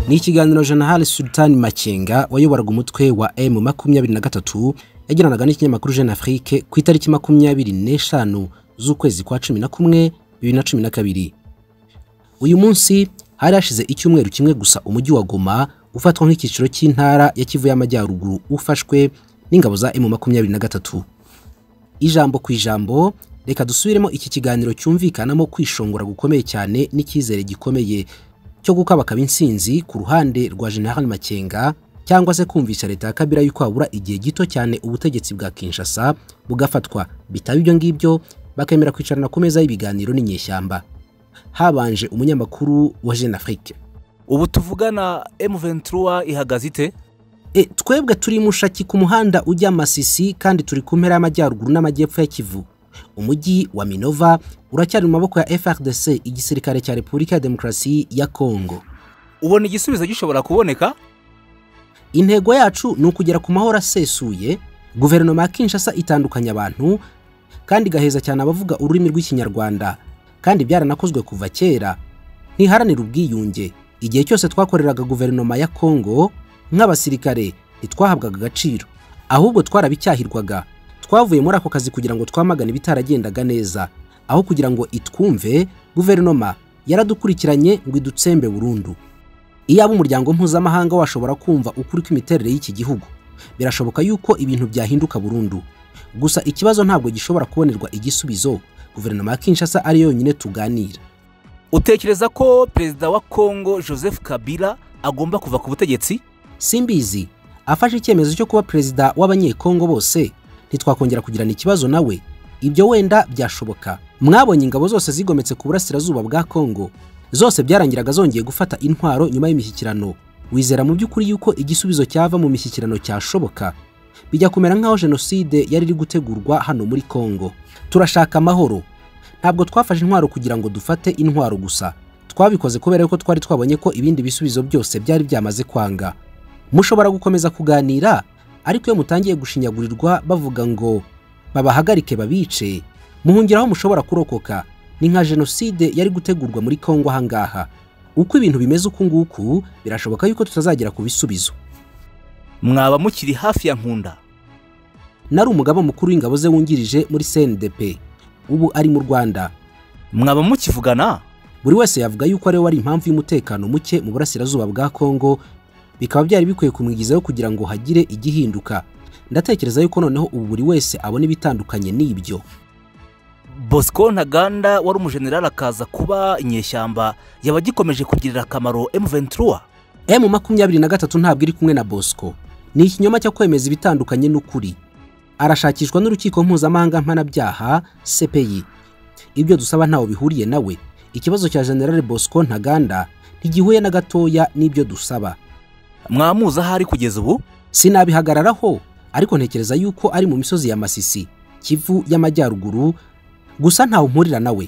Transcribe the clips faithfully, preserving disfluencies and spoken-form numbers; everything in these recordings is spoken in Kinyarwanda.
Ni ikiganiro General Sultan Makenga wayoboraga umutwe wa M makumyabiri na gatatu yagiranaga n'ikinyamakuru Jeune Afrique ku itariki makumyabiri n'eshanu z'ukwezi kwa cumi na kumwe bibiri na cumi na kabiri. Uyu munsi hari hashize icyumweru kimwe gusa umujyi wa Goma ufatwa nk'ikiciro cy'intara ya Kivu y'Amajyaruguru ufashwe n'ingabo za M makumyabiri na gatatu. Ijambo ku ijambo reka dusubiremo iki kiganiro cyumvikanamo kwishongora gukomeye cyane n'icyizere gikomeye cyo gukabaka insinzi ku ruhande rwa General Makenga cyangwa se kumvisha leta ya Kabila yuko habura igihe gito cyane ubutegetsi bwa Kinshasa bugafatwa bitaba ibyo ngibyo bakemera kwicarana ku meza y'ibiganiro n'inyeshyamba. Habanje umunyamakuru wa Jeune Afrique. Ubu tuvugana M vingt-trois ihagaze ite? E twebwe turi mushaki ku muhanda ujya Masisi kandi turi ku mpera y'Amajyaruguru n'Amajyepfo ya Kivu. Umujyi wa Minova uracyari mu maboko ya F R D C igisirikare cya Repubulika ya Demokarasi ya Kongo. Ubona igisubizo gishobora kuboneka? Intego yacu ni ukugera ku mahoro asesuye. Guverinoma ya Kinshasa itandukanya abantu kandi gaheza cyane abavuga ururimi rw'Ikinyarwanda kandi byaranakozwe kuva kera. Ntiharanira ubwiyunge. Igihe cyose twakoreraga guverinoma ya Kongo nk'abasirikare ntitwahabwaga agaciro, ahubwo twarabicyahirwaga. Twavuye muri ako kazi kugira ngo twamagane ibitaragendaga neza, aho kugira ngo itwumve. Guverinoma yaradukurikiranye ngo idutsembe burundu. Iyaba umuryango mpuzamahanga washobora kumva ukuri kw'imiterere y'iki gihugu, birashoboka yuko ibintu byahinduka burundu. Gusa ikibazo ntabwo gishobora kubonerwa igisubizo. Guverinoma ya Kinshasa ari yonyine tuganira. Utekereza ko perezida wa Kongo Joseph Kabila agomba kuva ku butegetsi? Simbizi. Afashe icyemezo cyo kuba perezida w'abanyekongo bose, ntitwakongera kugirana ikibazo nawe. Ibyo wenda byashoboka. Mwabonye ingabo zose zigometse ku burasirazuba bwa Kongo, zose byarangiraga zongeye gufata intwaro nyuma y'imishyikirano. Wizera mu by'ukuri yuko igisubizo cyava mu mishyikirano cyashoboka? Bijya kumera nk'aho jenoside yari iri gutegurwa hano muri Kongo. Turashaka amahoro. Ntabwo twafashe intwaro kugira ngo dufate intwaro gusa. Twabikoze kubera ko twari twabonye ko ibindi bisubizo byose byari byamaze kwanga. Mushobora gukomeza kuganira, ariko iyo mutangiye gushinyagurirwa bavuga ngo babahagarike babice, muhungiraho mushobora kurokoka. Ni nka jenoside yari gutegurwa muri Kongo ahangaha. Uko ibintu bimeze uku nguku, birashoboka yuko tutazagera ku bisubizo. Mwaba mukiri hafi ya Nkunda? Nari umugaba mukuru w'ingabo ze wungirije muri C N D P. Ubu ari mu Rwanda. Mwaba mukivugana? Buri wese yavuga yuko ari wari impamvu y'umutekano muke mu burasirazuba bwa Kongo, bikaba byari bikwiye kumwigizayo kugira ngo hagire igihinduka. Ndatekereza yuko noneho ubu buri wese abone bitandukanye n'ibyo. Bosco Ntaganda wari umujenerali akaza kuba inyeshyamba yabagikomeje kugirira akamaro M vingt-trois. M makumyabiri na gatatu ntabwo iri kumwe na Bosco. Ni ikinyoma cyo kwemeza ibitandukanye n'ukuri. Arashakishwa n'urukiko mpuzamahanga mpanabyaha C P I. Ibyo dusaba ntawo bihuriye nawe. Ikibazo cya General Bosco Ntaganda ntigihuye na gatoya n'ibyo dusaba. Mwamuza hari kugeza ubu? Sinabihagararaho, ariko ntekereza yuko ari mu misozi ya Masisi, Kivu y'Amajyaruguru, gusa ntawo mpurira nawe.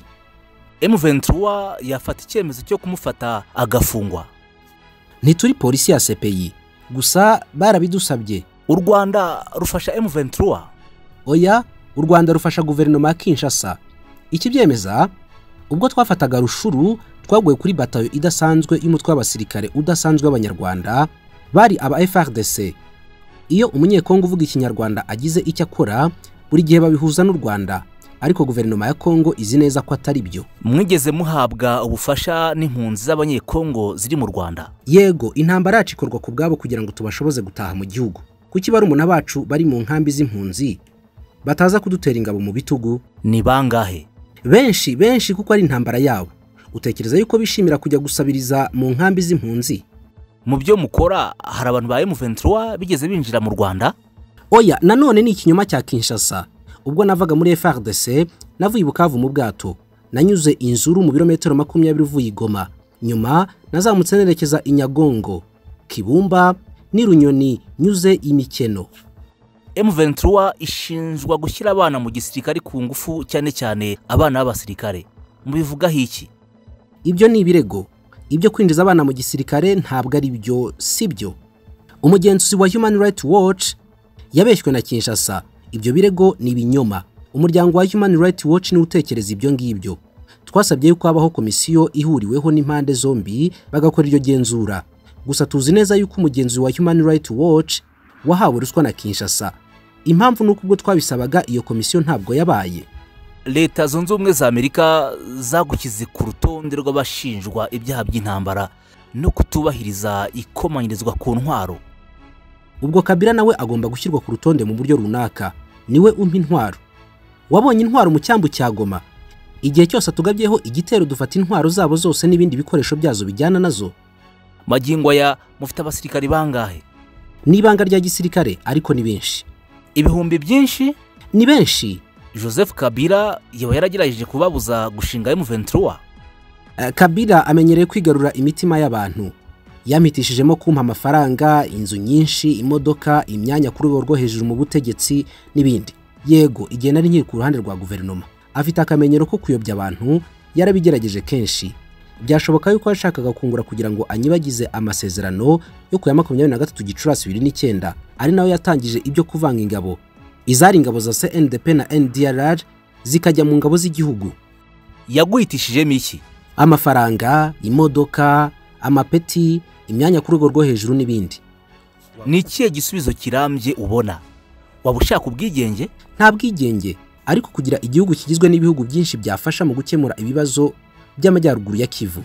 M vingt-trois yafata icyemezo cyo kumufata agafungwa. Ntituri polisi ya C P I, gusa barabidusabye. U Rwanda rufasha M vingt-trois? Oya, u Rwanda rufasha guverinoma ya Kinshasa. Iki byemeza ubwo twafataga Rushuru, twaguye kuri batayo idasanzwe y'umutwe w'abasirikare udasanzwe w'Abanyarwanda bari aba F R D C. Iyo umunyekongo uvuga Ikinyarwanda agize icyo akora, buri gihe babihuza n'u Rwanda, ariko guverinoma ya Kongo izi neza ko atari byo. Mwigeze muhabwa ubufasha n'impunzi z'abanyekongo ziri mu Rwanda? Yego, intambara yacikorwa ku bwabo kugira ngo tubashoboze gutaha mu gihugu. Kuki barumuna bacu bari mu nkambi z'impunzi bataza kudutera ingabo mu bitugu? Ni bangahe? Benshi benshi kuko ari intambara yabo. Utekereza yuko bishimira kujya gusabiriza mu nkambi z'impunzi? Mu byo mukora hari abantu ba M vingt-trois bigeze binjira mu Rwanda? Oya, nanone ni ikinyoma cya Kinshasa. Ubwo navaga muri F R D C, navuye i Bukavu mu bwato. Nanyuze Inzuru mu birometero makumyabiri uvuye i Goma. Nyuma nazamutse nerekeza i Nyagongo, Kibumba ni Runyoni, nyuze Imikeno. M vingt-trois ishinjwa gushyira abana mu gisirikare ku ngufu, cyane cyane abana b'abasirikare. Mubivuga hiki? Ibyo ni ibirego. Ibyo kwinjiza abana mu gisirikare ntabwo ari byo, sibyo. Umugenzuzi wa Human Rights Watch yabeshywe na Kinshasa. Ibyo birego ni ibinyoma. Umuryango wa Human Rights Watch ni utekereza ibyo ngibyo. Twasabye yuko habaho komisiyo ihuriweho n'impande zombi bagakora iryo genzura. gusa tuzi neza yuko umugenzi wa Human Rights Watch wahawe ruswa na Kinshasa. Impamvu nuko ubwo twabisabaga iyo komisiyo ntabwo yabaye. Leta Zunze Ubumwe za Amerika zagukize ku rutonde rw'abashinjwa ibyaha by'intambara no kutubahiriza ikomanyirizwa ku ntwaro. Ubwo Kabila nawe agomba gushyirwa ku rutonde mu buryo runaka. Niwe umpa intwaro. Wabonye intwaro mu cyambu cya Goma? Igihe cyose tugabyeho igitero dufata intwaro zabo zose n'ibindi bikoresho byazo bijyana nazo. Magingo ya mufite abasirikari bangahe? Nibanga rya gisirikare ariko ni benshi. Ibihumbi byinshi? Ni benshi. Joseph Kabila yaba yaragerageje kubabuza gushinga M vingt trois. Uh, Kabila amenyereye kwigarura imitima y'abantu. Yamitishijemo kumpa amafaranga, inzu nyinshi, imodoka, imyanya kuri rwo rwo hejuru mu butegetsi n'ibindi. Yego, igihe nari nkiri ku ruhande rwa guverinoma, afite akamenyero ko kuyobya abantu, yarabigerageje kenshi. Byashoboka yuko yashakaga kungura kugira ngo anyibagize amasezerano yo ku ya makumyabiri na gatatu Gicurasi bibiri n'icyenda, ari nawe yatangije ibyo kuvanga ingabo. Izari ingabo za C N D P na N D R R zikajya mu ngabo z'igihugu. Yaguhitishijemo iki? Amafaranga, imodoka, amapeti, imyanya kuri rwo rwo hejuru n'ibindi. Ni ikihe gisubizo kirambye ubona? Waba ushaka ubwigenge? Nta bwigenge, ariko kugira igihugu kigizwe n'ibihugu byinshi byafasha mu gukemura ibibazo by'amajyaruguru ya Kivu.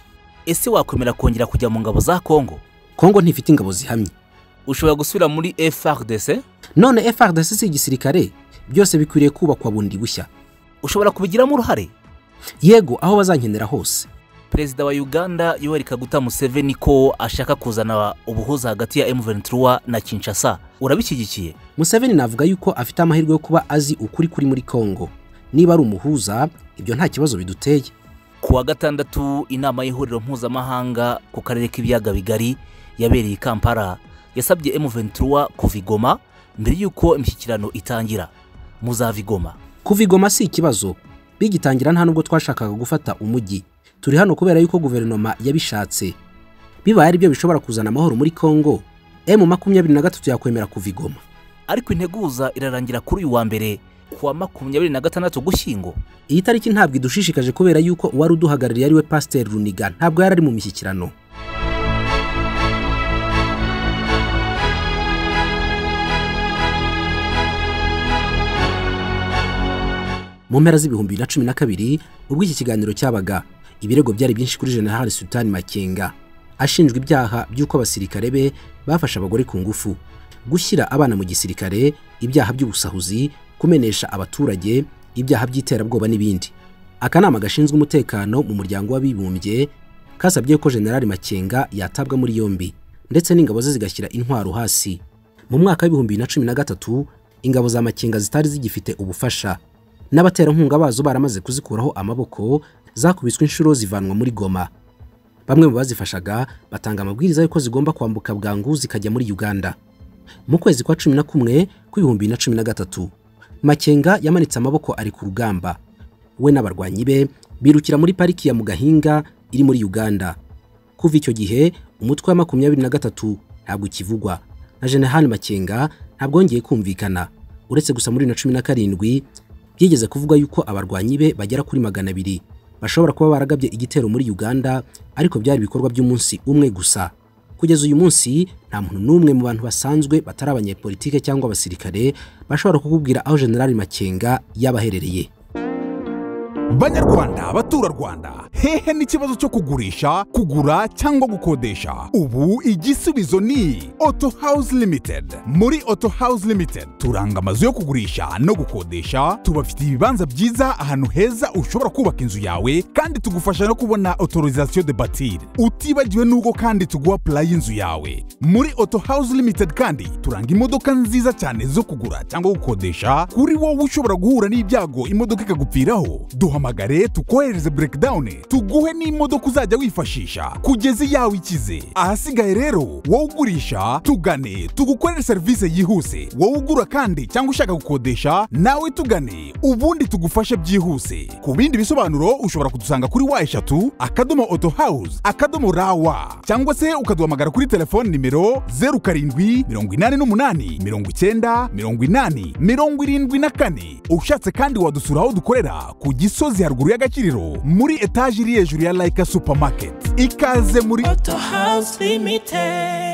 Ese wakwemera kongera kujya mu ngabo za Kongo? Kongo ntifite ingabo zihamye. Ushobora gusubira muri F A R D C? None F A R D C si igisirikare, byose bikwiriye kubakwa bundi bushya. Ushobora kubigiramo uruhare? Yego, aho bazankenera hose. Perezida wa Uganda Yoweri Kaguta Museveni ko ashaka kuzana ubuhuza hagati ya M vingt trois na Kinshasa, urabishyigikiye? Museveni navuga yuko afite amahirwe yo kuba azi ukuri kuri muri Kongo. Niba ari umuhuza, ibyo nta kibazo biduteye. Kuwa gatandatu inama y'ihuriro mpuzamahanga ku karere k'ibiyaga bigari yabereye Kampala yasabye M vingt trois kuva i Goma mbere yuko imishyikirano itangira. Muzava i Goma? Kuva i Goma si ikibazo. Bigitangira nta nubwo twashakaga gufata umujyi. Turi hano kubera yuko guverinoma yabishatse. Bibaye ari byo bishobora kuzana amahoro muri Kongo, M makumyabiri na gatatu yakwemera kuva i Goma. Ariko integuza irarangira kuri uyu wa mbere kuwa makumyabiri na gatandatu Gushyingo. Iyi tariki ntabwo idushishikaje kubera yuko uwari uduhagarariye ari we Pasteur Runiga, ntabwo yari ari mu mishyikirano. Mu mpera z'ibihumbi bibiri na cumi na kabiri ubwo iki kiganiro cyabaga, ibirego byari byinshi kuri General Sultan Makenga ashinjwa ibyaha by'uko abasirikare be bafasha abagore ku ngufu, gushyira abana mu gisirikare, ibyaha by'ubusahuzi, kumenesha abaturage, ibyaha by'iterabwoba n'ibindi. Akanama gashinzwe umutekano mu muryango w'abibumbye kasabye ko General Makenga yatabwa muri yombi ndetse n'ingabo ze zigashyira intwaro hasi. Mu mwaka w'ibihumbi bibiri na cumi na gatatu ingabo za Makenga zitari zigifite ubufasha, n'abaterankunga bazo baramaze kuzikuraho amaboko, zakubiswe inshuro zivanwa muri Goma. Bamwe mu bazifashaga batanga amabwiriza yuko zigomba kwambuka bwangu zikajya muri Uganda. Mu kwezi kwa cumi na kumwe kw'ibihumbi bibiri na cumi na gatatu Makenga yamanitse amaboko ari ku rugamba. We n'abarwanyi be birukira muri pariki ya Mugahinga iri muri Uganda. Kuva icyo gihe umutwe wa makumyabiri na gatatu ntabwo kivugwa, na General Makenga ntabwo yongeye kumvikana, uretse gusa muri na cumi na karindwi byigeze kuvuga yuko abarwanyi be bagera kuri magana abiri bashobora kuba baragabye igitero muri Uganda, ariko byari bikorwa by'umunsi umwe gusa. Kugeza uyu munsi nta muntu n'umwe mu bantu basanzwe batari abanyepolitike cyangwa abasirikare bashobora kukubwira aho General Makenga yabaherereye. Banyarwanda, batura Rwanda, hehe n'ikibazo cyo kugurisha, kugura cyangwa gukodesha? Ubu igisubizo ni Auto House Limited. Muri Auto House Limited turanga amazu yo kugurisha no gukodesha, tubafitiye ibibanza byiza ahantu heza ushobora kubaka inzu yawe, kandi tugufasha no kubona autorisation de bâtir. Utibagiwe n'ubwo kandi tuguha plan y'inzu yawe. Muri Auto House Limited kandi turanga imodoka nziza cyane zo kugura cyangwa gukodesha, kuri wowe ushobora guhura n'ibyago imodoka ikagupfiraho. Duhamagare tukohereze breakdown, tuguhe n'imodoka uzajya wifashisha kugeza yawe ikize. Ahasigaye rero wowe ugurisha tugane, tugukorere service yihuse. Wowe ugura kandi cyangwa ushaka gukodesha nawe tugane, ubundi tugufashe byihuse. Ku bindi bisobanuro ushobora kudusanga kuri wa eshatu akadomo auto house akadomo rawa, cyangwa se ukaduhamagara kuri telefone nimero zeru karindwi mirongo inani n'umunani mirongo icyenda mirongo inani mirongo irindwi na kane. Ushatse kandi wadusura aho dukorera ku Gisozi gisozi haruguru y'Agakiriro muri etaje iri hejuru ya Laika Supermarket. Ikaze muri Auto House Limited.